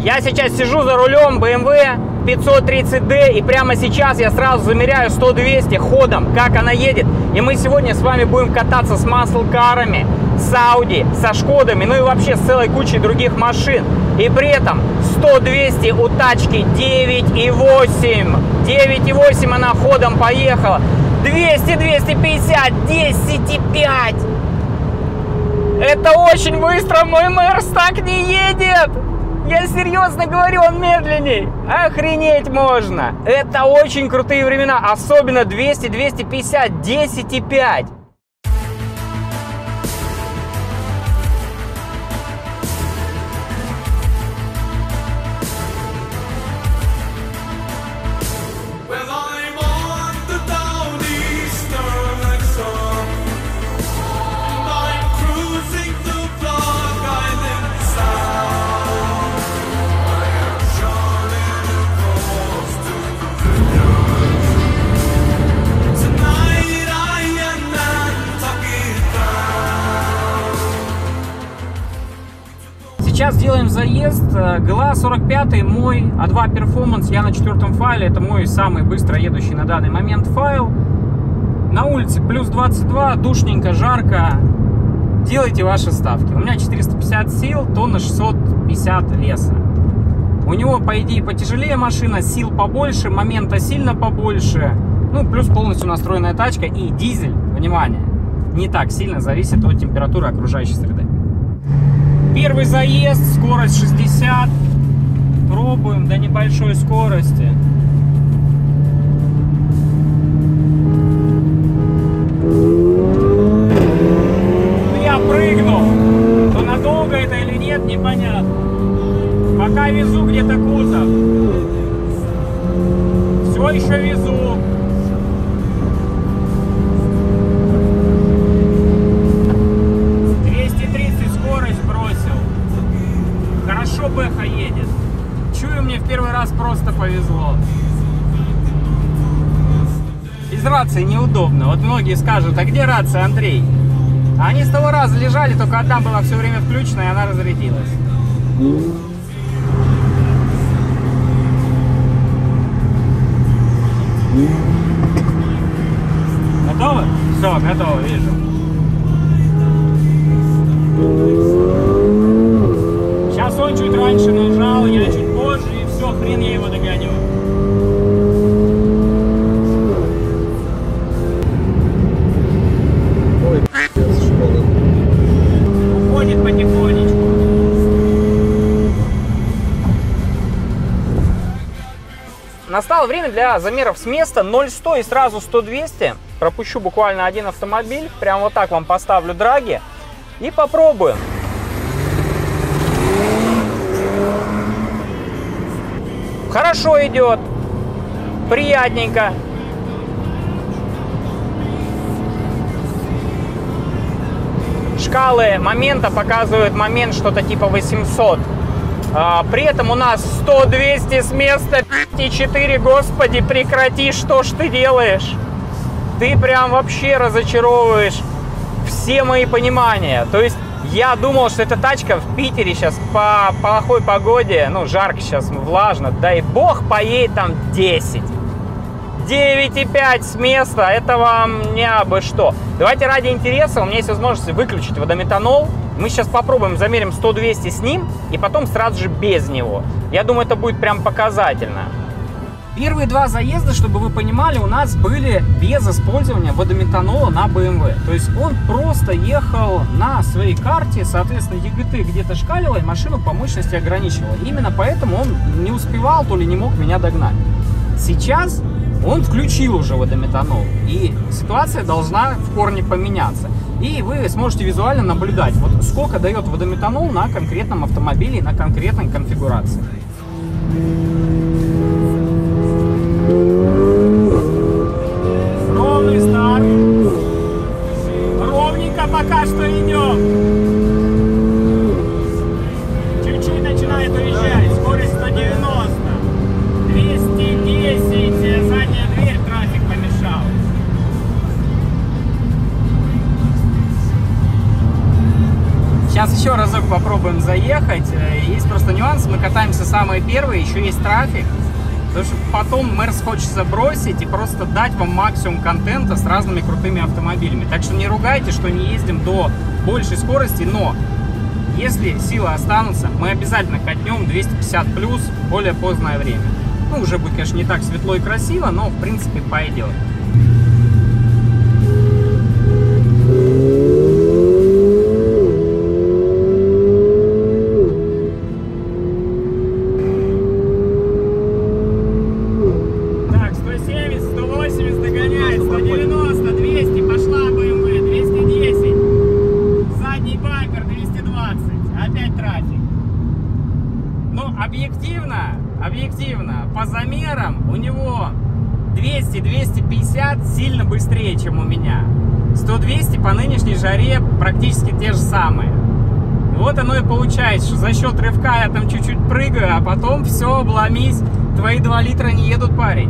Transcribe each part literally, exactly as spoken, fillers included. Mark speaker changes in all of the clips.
Speaker 1: Я сейчас сижу за рулем бэ эм вэ пятьсот тридцать дэ, и прямо сейчас я сразу замеряю сто-двести ходом, как она едет. И мы сегодня с вами будем кататься с маслкарами, с Audi, со Шкодами, ну и вообще с целой кучей других машин. И при этом сто-двести у тачки девять и восемь. девять и восемь она ходом поехала. двести, двести пятьдесят, десять и пять. Это очень быстро, мой Мерс так не едет. Я серьезно говорю, он медленней. Охренеть можно. Это очень крутые времена, особенно двести, двести пятьдесят, десять и пять. Сейчас делаем заезд. джи эл эй сорок пять мой, а два Performance, я на четвертом файле, это мой самый быстро едущий на данный момент файл. На улице плюс двадцать два, душненько, жарко. Делайте ваши ставки. У меня четыреста пятьдесят сил, тонна шестьсот пятьдесят веса. У него, по идее, потяжелее машина, сил побольше, момента сильно побольше. Ну, плюс полностью настроенная тачка и дизель, внимание, не так сильно зависит от температуры окружающей среды. Первый заезд, скорость шестьдесят. Пробуем до небольшой скорости. Я прыгну. То надолго это или нет, непонятно. Пока везу где-то кузов. Все еще везу. Хорошо Бэха едет. Чую, мне в первый раз просто повезло. Без рации неудобно. Вот многие скажут, а где рация, Андрей? Они с того раза лежали, только одна была все время включена, и она разрядилась. Готовы? Все, готово, вижу. Сейчас он чуть раньше нажал, я чуть позже, и все, хрен я его догоню. Ой, уходит потихонечку. Настало время для замеров с места. ноль сто и сразу сто-двести. Пропущу буквально один автомобиль. Прям вот так вам поставлю драги. И попробуем. Хорошо идет, приятненько. Шкалы момента показывают момент что-то типа восемьсот. А, при этом у нас сто-двести с места, пять и четыре, господи, прекрати, что ж ты делаешь? Ты прям вообще разочаровываешь все мои понимания. То есть я думал, что эта тачка в Питере сейчас по плохой погоде, ну, жарко сейчас, влажно, дай бог, поедет там десять. девять и пять с места, это вам не абы что. Давайте ради интереса, у меня есть возможность выключить водометанол. Мы сейчас попробуем, замерим сто-двести с ним, и потом сразу же без него. Я думаю, это будет прям показательно. Первые два заезда, чтобы вы понимали, у нас были без использования водометанола на бэ эм вэ. То есть он просто ехал на своей карте, соответственно, и джи ти где-то шкалила, и машину по мощности ограничивала. Именно поэтому он не успевал, то ли не мог меня догнать. Сейчас он включил уже водометанол, и ситуация должна в корне поменяться. И вы сможете визуально наблюдать, вот сколько дает водометанол на конкретном автомобиле, на конкретной конфигурации. Ровный старт. Ровненько пока что идем. Чуть-чуть начинает уезжать. Скорость сто девяносто. двести десять. Задняя дверь, трафик помешал. Сейчас еще разок попробуем заехать. Есть просто нюанс, мы катаемся самые первые, еще есть трафик. Потому что потом Мерс хочется бросить и просто дать вам максимум контента с разными крутыми автомобилями. Так что не ругайте, что не ездим до большей скорости, но если силы останутся, мы обязательно катнем двести пятьдесят плюс в более позднее время. Ну, уже будет, конечно, не так светло и красиво, но, в принципе, пойдет. Объективно, объективно, по замерам у него двести — двести пятьдесят сильно быстрее, чем у меня. сто — двести по нынешней жаре практически те же самые. Вот оно и получается, что за счет рывка я там чуть-чуть прыгаю, а потом все, обломись, твои два литра не едут, парень.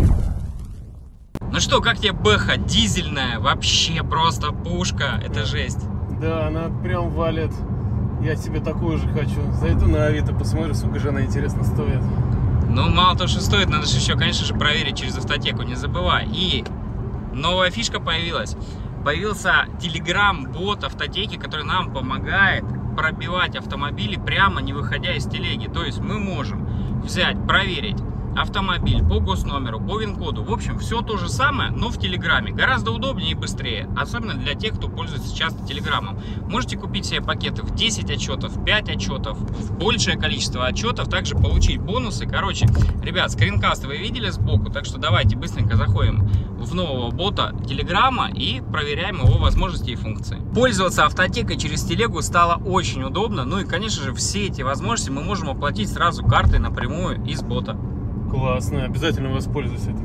Speaker 1: Ну что, как тебе бэха дизельная? Вообще просто пушка, это жесть.
Speaker 2: Да, она прям валит. Я себе такую же хочу. Зайду на Авито, посмотрю, сколько же она, интересно, стоит.
Speaker 1: Ну, мало того, что стоит, надо же еще, конечно же, проверить через автотеку, не забывай. И новая фишка появилась. Появился телеграм-бот автотеки, который нам помогает пробивать автомобили прямо не выходя из телеги. То есть мы можем взять, проверить автомобиль по госномеру, по ВИН-коду. В общем, все то же самое, но в Телеграме. Гораздо удобнее и быстрее. Особенно для тех, кто пользуется часто Телеграмом. Можете купить себе пакеты в десять отчетов, в пять отчетов, в большее количество отчетов. Также получить бонусы. Короче, ребят, скринкаст вы видели сбоку. Так что давайте быстренько заходим в нового бота Телеграма и проверяем его возможности и функции. Пользоваться автотекой через телегу стало очень удобно. Ну и, конечно же, все эти возможности мы можем оплатить сразу картой напрямую из бота.
Speaker 2: Классно, обязательно воспользуюсь этим.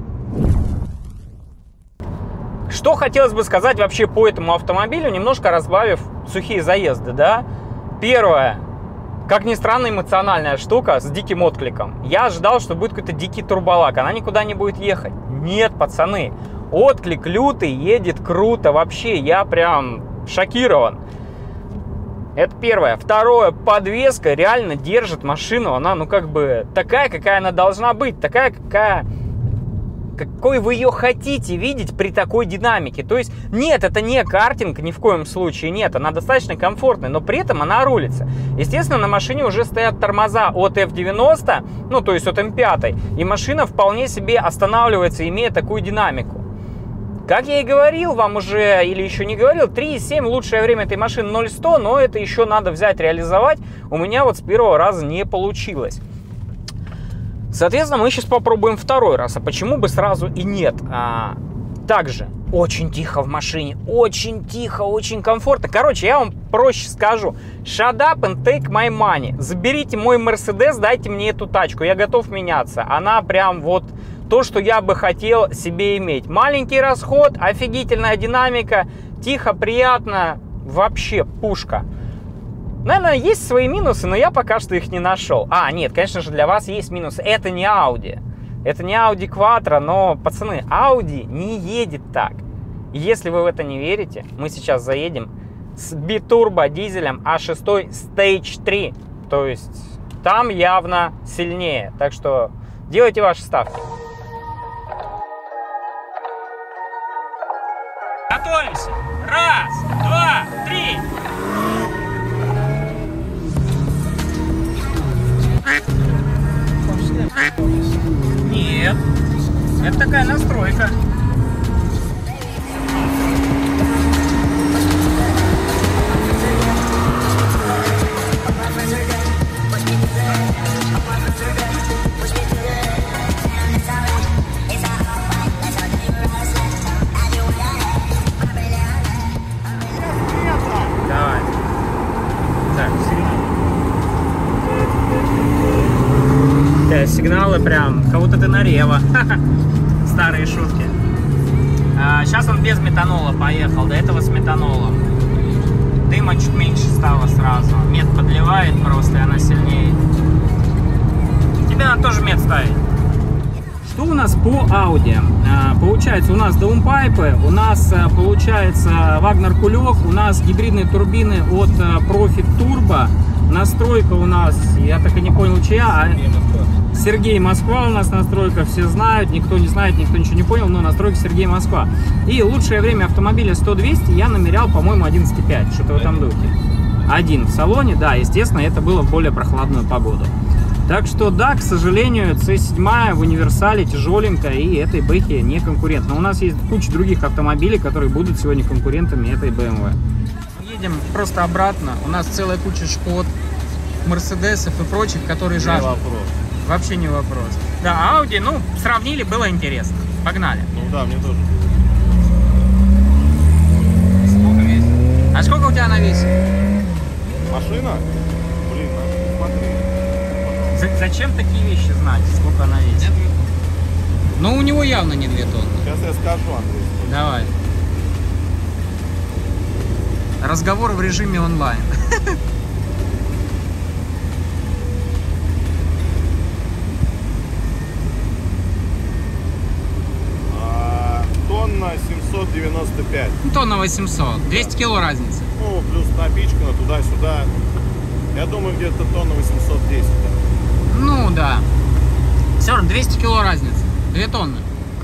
Speaker 1: Что хотелось бы сказать вообще по этому автомобилю, немножко разбавив сухие заезды, да? Первое, как ни странно, эмоциональная штука с диким откликом. Я ожидал, что будет какой-то дикий турболак, она никуда не будет ехать. Нет, пацаны, отклик лютый, едет круто, вообще, я прям шокирован. Это первое. Второе, подвеска реально держит машину. Она, ну, как бы, такая, какая она должна быть. Такая, какая... какой вы ее хотите видеть при такой динамике. То есть, нет, это не картинг, ни в коем случае нет. Она достаточно комфортная, но при этом она рулится. Естественно, на машине уже стоят тормоза от эф девяносто, ну, то есть от эм пять. И машина вполне себе останавливается, имея такую динамику. Как я и говорил вам уже, или еще не говорил, три и семь лучшее время этой машины ноль сто, но это еще надо взять, реализовать. У меня вот с первого раза не получилось. Соответственно, мы сейчас попробуем второй раз. А почему бы сразу и нет? А, также очень тихо в машине, очень тихо, очень комфортно. Короче, я вам проще скажу. Shut up and take my money. Заберите мой Мерседес, дайте мне эту тачку. Я готов меняться. Она прям вот... то, что я бы хотел себе иметь. Маленький расход, офигительная динамика, тихо, приятно, вообще пушка. Наверное, есть свои минусы, но я пока что их не нашел. А, нет, конечно же, для вас есть минусы. Это не Audi. Это не Audi Quattro, но, пацаны, Audi не едет так. Если вы в это не верите, мы сейчас заедем с битурбо дизелем а шесть Stage три. То есть там явно сильнее. Так что делайте ваши ставки. Готовимся. Раз, два, три. Нет. Это такая настройка. Сигналы прям, как будто ты на Рево. Старые шутки. А, сейчас он без метанола поехал, до этого с метанолом. Дыма чуть меньше стало сразу. Мед подливает просто, и она сильнее. Тебе надо тоже мед ставить. Что у нас по Audi? Получается, у нас даунпайпы, у нас получается Wagner кулек, у нас гибридные турбины от Profit Turbo. Настройка у нас, я так и не понял, чья, а Сергей Москва у нас настройка, все знают, никто не знает, никто ничего не понял, но настройка Сергей Москва. И лучшее время автомобиля сто-двести я намерял, по-моему, одиннадцать и пять, что-то в этом духе. Один в салоне, да, естественно, это было в более прохладную погоду. Так что, да, к сожалению, си семь в универсале тяжеленькая и этой Бэхе не конкурент. Но у нас есть куча других автомобилей, которые будут сегодня конкурентами этой бэ эм вэ. Едем просто обратно. У нас целая куча Шкод, Мерседесов и прочих, которые жаждут.
Speaker 2: Не вопрос.
Speaker 1: Вообще не вопрос. Да, Audi, ну, сравнили, было интересно. Погнали.
Speaker 2: Ну да, мне тоже.
Speaker 1: Сколько весит? А сколько у тебя она весит?
Speaker 2: Машина? Блин, надо смотреть.
Speaker 1: Зачем такие вещи знать, сколько она весит? Ну, у него явно не две тонны.
Speaker 2: Сейчас я скажу, Андрей.
Speaker 1: Давай. Разговор в режиме онлайн.
Speaker 2: А, тонна семьсот девяносто пять.
Speaker 1: Тонна восемьсот. двести кило разница.
Speaker 2: Ну, плюс напичкана туда-сюда. Я думаю, где-то тонна восемьсот десять. Да.
Speaker 1: Ну, да. Все равно двести кило разница. две тонны.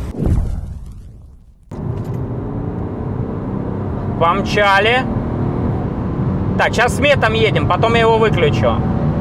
Speaker 1: Помчали. Так, сейчас с метом едем, потом я его выключу.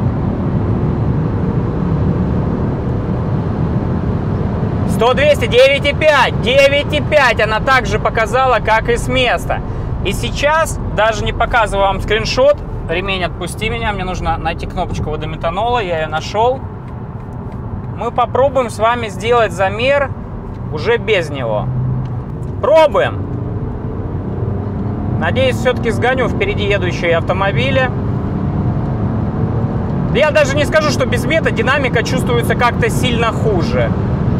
Speaker 1: сто двести, девять и пять. девять и пять она также показала, как и с места. И сейчас, даже не показываю вам скриншот, ремень отпусти меня, мне нужно найти кнопочку водометанола, я ее нашел. Мы попробуем с вами сделать замер уже без него. Пробуем. Надеюсь, все-таки сгоню впереди едущие автомобили. Да я даже не скажу, что без мета динамика чувствуется как-то сильно хуже.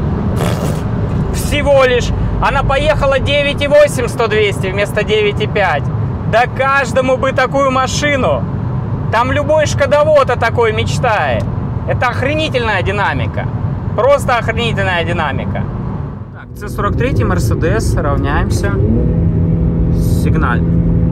Speaker 1: Всего лишь. Она поехала девять и восемь сто двести вместо девять и пять. Да каждому бы такую машину. Там любой шкодовод о такой мечтает. Это охренительная динамика. Просто охренительная динамика. Так, С сорок три Mercedes, равняемся. Сигналь.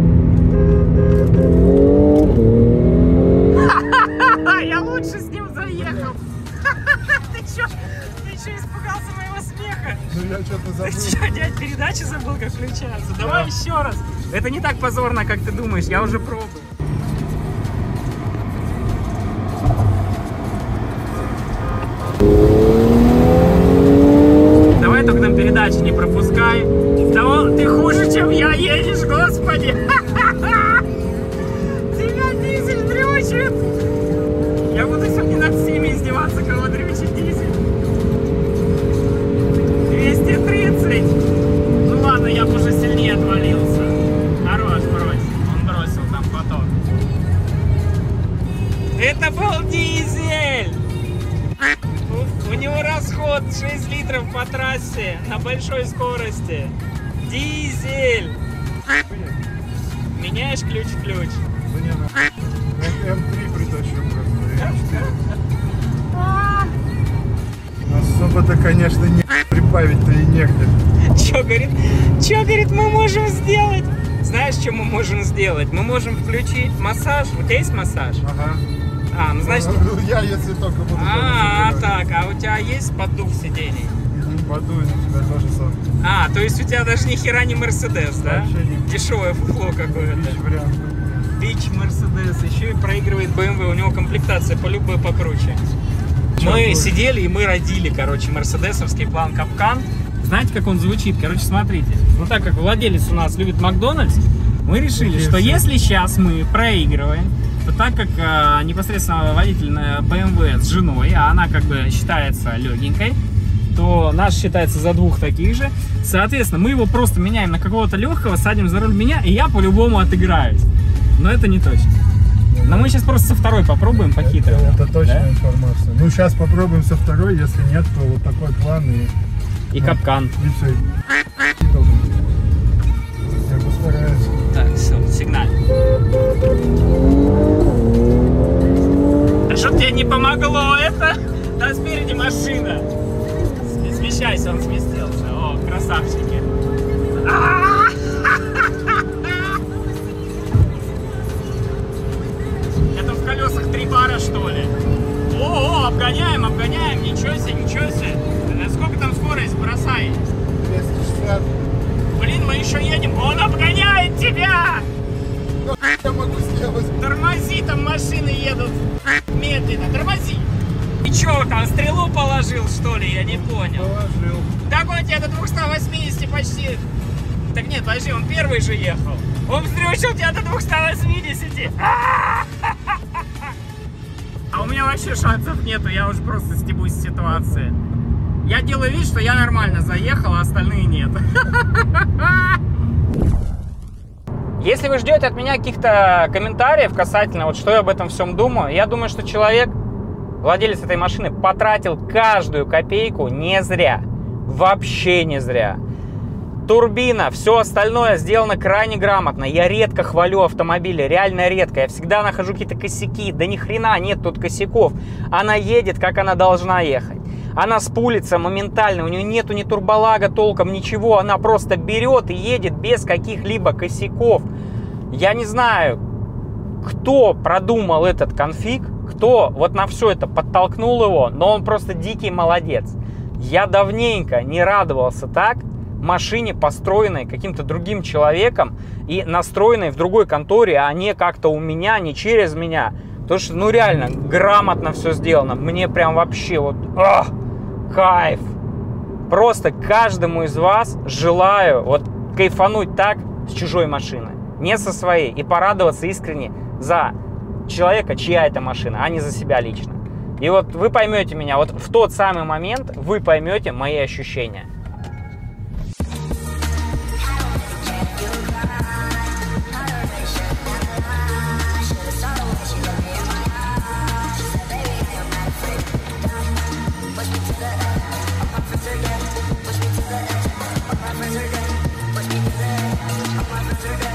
Speaker 1: Я лучше с ним заехал. Ты чё? Ты чё испугался моего смеха?
Speaker 2: Ну я что-то забыл.
Speaker 1: Ты чё, дядь, передачи забыл, как включаться? Давай еще раз. Это не так позорно, как ты думаешь, я уже пробую. Давай только нам передачи не пропускай. Да ты хуже, чем я едешь, господи. Тебя дизель дрючит. Я буду сегодня над всеми издеваться, кого дрючит дизель. двести тридцать. Ну ладно, я бы уже сильнее отвалился. Хорош, брось. Он бросил там поток. Это был дизель. У, у него расход шесть литров по трассе на большой скорости. Дизель. Меняешь ключ в ключ.
Speaker 2: Да не, на эм три притащу просто. эм четыре. Особо-то, конечно, не прибавить-то и негде.
Speaker 1: Чё, говорит, чё, говорит, мы можем сделать? Знаешь, что мы можем сделать? Мы можем включить массаж. У тебя есть массаж?
Speaker 2: Ага.
Speaker 1: А, ну значит...
Speaker 2: Я, если только буду...
Speaker 1: А, так, а у тебя есть поддув сидений?
Speaker 2: Подуй на тебя тоже сам.
Speaker 1: А, то есть у тебя даже ни хера не Мерседес, да?
Speaker 2: Вообще не.
Speaker 1: Дешевое фуфло какое-то.
Speaker 2: Бич вариант.
Speaker 1: Бич Мерседес, еще и проигрывает бэ эм вэ, у него комплектация по-любой покруче. Мы
Speaker 2: будет?
Speaker 1: сидели и мы родили, короче, мерседесовский план Капкан. Знаете, как он звучит? Короче, смотрите. Ну, так как владелец у нас любит Макдональдс, мы решили,
Speaker 2: Окей,
Speaker 1: что
Speaker 2: все.
Speaker 1: если сейчас мы проигрываем, то так как э, непосредственно водитель на бэ эм вэ с женой, а она как бы считается легенькой, то наш считается за двух таких же. Соответственно, мы его просто меняем на какого-то легкого, садим за руль меня, и я по-любому отыграюсь. Но это не точно. Но мы сейчас просто со второй попробуем по-хитрому.
Speaker 2: Это точная
Speaker 1: Да?
Speaker 2: информация. Ну, сейчас попробуем со второй, если нет, то вот такой план и...
Speaker 1: И капкан.
Speaker 2: И все. Я постараюсь.
Speaker 1: Так, все, сигналь. А что тебе не помогло это? Да, спереди машина. Смещайся, он сместился. О, красавчики. Это в колесах три бара, что ли? О, о, обгоняем, обгоняем. Ничего себе, ничего себе. Сколько там скорость? Бросай.
Speaker 2: двести шестьдесят.
Speaker 1: Блин, мы еще едем. Он обгоняет тебя!
Speaker 2: Ну, я могу сделать.
Speaker 1: Тормози, там машины едут медленно. Тормози. И что, там стрелу положил, что ли? Я не понял.
Speaker 2: Положил.
Speaker 1: Так он тебя до двухсот восьмидесяти почти. Так нет, подожди, он первый же ехал. Он вздрючил тебя до двухсот восьмидесяти. А у меня вообще шансов нету, я уже просто стебусь с ситуации. Я делаю вид, что я нормально заехал, а остальные нет. Если вы ждете от меня каких-то комментариев касательно, вот что я об этом всем думаю, я думаю, что человек, владелец этой машины, потратил каждую копейку не зря. Вообще не зря. Турбина, все остальное сделано крайне грамотно. Я редко хвалю автомобили, реально редко. Я всегда нахожу какие-то косяки. Да ни хрена нет тут косяков. Она едет, как она должна ехать. Она спулится моментально, у нее нету ни турболага толком, ничего. Она просто берет и едет без каких-либо косяков. Я не знаю, кто продумал этот конфиг, кто вот на все это подтолкнул его, но он просто дикий молодец. Я давненько не радовался так машине, построенной каким-то другим человеком и настроенной в другой конторе, а не как-то у меня, не через меня. Потому что, ну реально, грамотно все сделано. Мне прям вообще вот, ах, кайф. Просто каждому из вас желаю вот кайфануть так с чужой машины, не со своей, и порадоваться искренне за человека, чья это машина, а не за себя лично. И вот вы поймете меня, вот в тот самый момент вы поймете мои ощущения.
Speaker 3: Push me to the edge, I'm not friends again. Push me to the edge, I'm not friends again.